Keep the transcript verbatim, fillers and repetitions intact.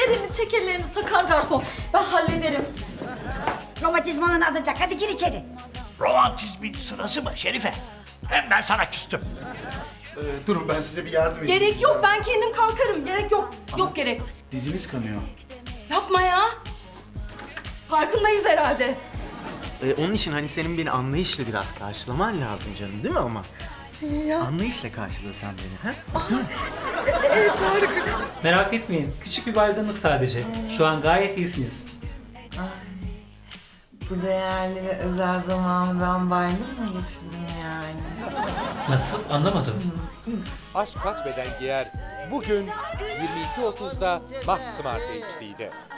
ellerini çek ellerini Sakar garson. Ben hallederim. Romatizmanın azalacak. Hadi gir içeri. Romantizmin sırası mı Şerife? Hem ben sana küstüm. Ee, durun ben size bir yardım edeyim. Gerek yok, ben kendim kalkarım. Gerek yok. Yok gerek. Diziniz kanıyor. Yapma ya. Farkındayız herhalde. Ee, onun için hani senin beni anlayışla biraz karşılaman lazım canım, değil mi ama? Ya. Anlayışla karşıla sen beni, ha? Evet harika. Merak etmeyin. Küçük bir baygınlık sadece. Şu an gayet iyisiniz. Bu değerli ve özel zamanı ben baydım mı geçirdim yani? Nasıl? Anlamadım. Aşk Kaç Beden Giyer bugün yirmi iki otuzda Maxsmart H D'de.